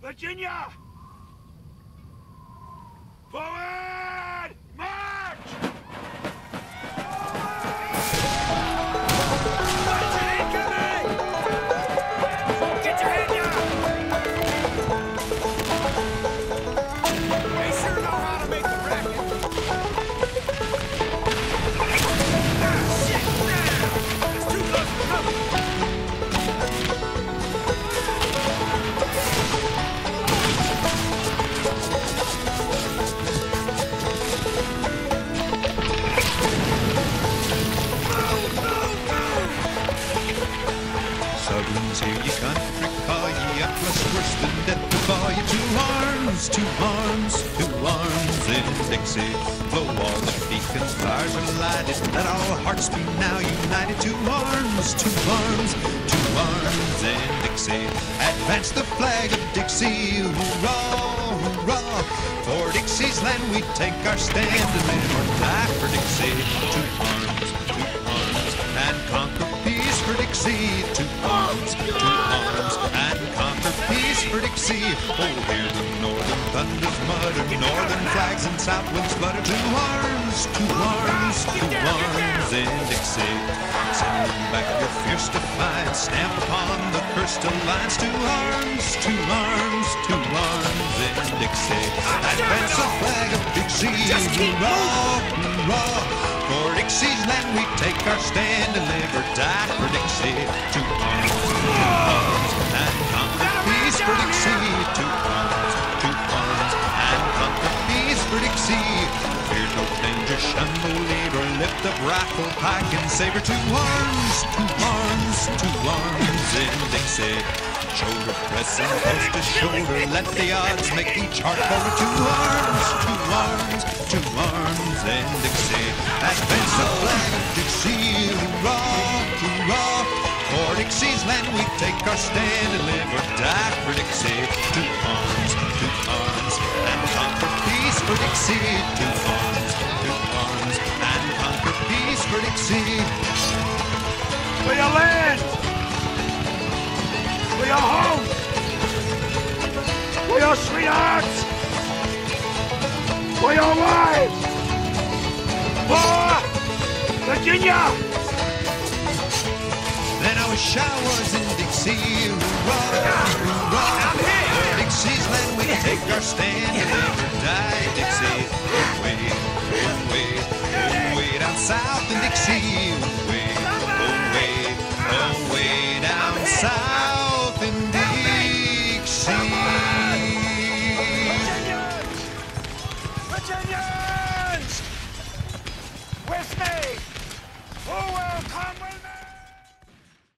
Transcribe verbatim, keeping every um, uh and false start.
Virginia! Forward! March! Get your head down! They sure know how to make the racket. Ah, shit! That's too close for cover. Southerns, hear ye country call ye up less worse than death to call ye to arms, to arms, to arms in Dixie. Though all the beacon fires are lighted, let all hearts be now united. To arms, to arms, to arms in Dixie. Advance the flag of Dixie, hurrah, hurrah. For Dixie's land we take our stand and live or die for Dixie. To arms, to arms, and conquer peace for Dixie. To arms, to arms, and conquer peace for Dixie. Oh, hear the northern thunders mutter, northern flags and south winds flutter. To arms, to arms, to arms in Dixie. Send them back your fierce defiance, stamp upon the cursed alliance. To arms, to arms, to arms in Dixie. Advance the flag of Dixie, hurrah, hurrah. For Dixie's land we take our stand and live or die for Dixie. To arms, to arms, and conquer peace for Dixie. To arms, to arms, and conquer peace for Dixie. Fear no danger, shun no leader, lift up rifle, pike, and saber. To arms, to arms, to arms in Dixie. Shoulder pressing close to shoulder, let the odds make each heart forward. To arms, to arms, to arms in Dixie. Advance the flag of Dixie, hurrah, hurrah. For Dixie's land we take our stand and live or die for Dixie. To arms, to arms, and conquer peace for Dixie. To arms, to arms, and conquer peace for Dixie. For your land! For your home! For your sweethearts! For your wives! For Virginia! Then our showers in Dixie, hurrah, hurrah. For Dixie's land we take our stand and live or die, Dixie. Away, away, away down south in Dixie. Away, away, away down south in Dixie. Virginians! With me! Who will come with